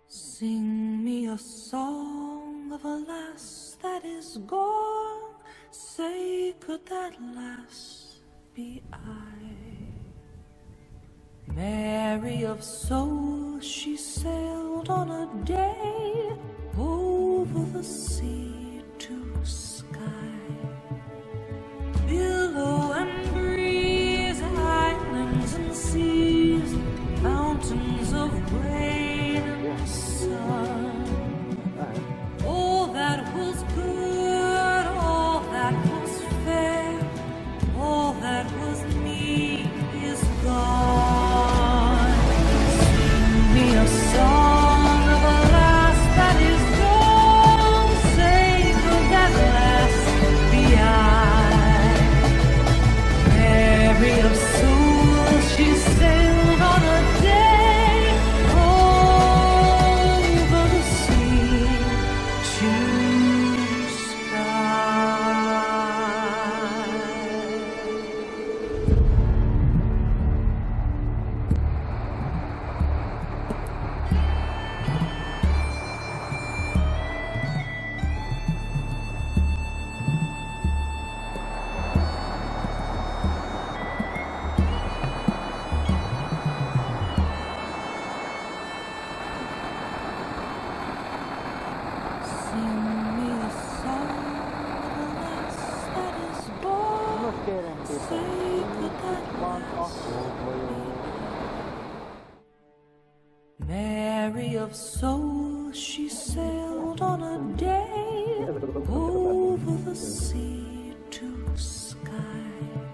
Sing me a song of a lass that is gone. Say, could that lass be I? Mary of soul, she sailed on a day over the sea to sky. Billow and breeze, islands and seas, mountains of rain and sun. All that was good, all that was fair, all that was me is gone. Sing me a song of a lass that is gone. Say, could that lass be I? Mary of soul, she sailed on a day over the sea to sky. Sing me a song of a lass that is born. Say, could that lass be Mary of soul, she sailed on a day over the sea to sky.